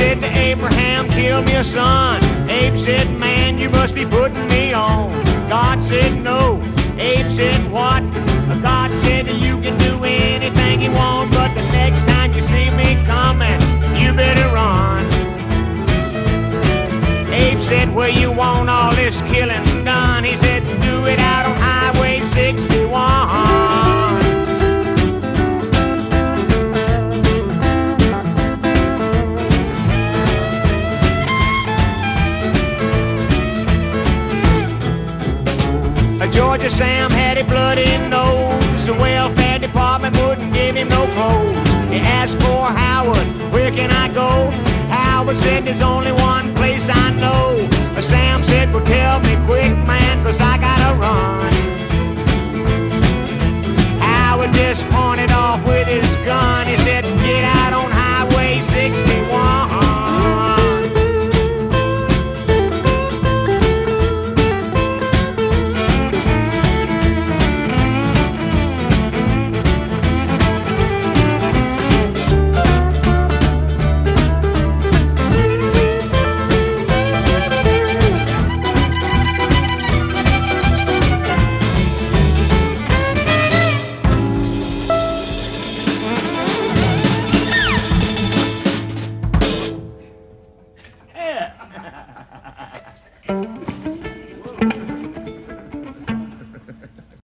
said to Abraham, kill me a son. Abe said, man, you must be putting me on. God said no. Abe said what? God said you can do anything you want, but the next time you see me coming, you better run. Abe said, where you want all this killing done? He said, do it out on Highway 61. Georgia Sam had a bloody nose. The welfare department wouldn't give him no clothes. He asked poor Howard, where can I go? Howard said, there's only one place I know. Sam said, well, tell me quick, man, 'cause I gotta run. Howard just pointed off with his gun.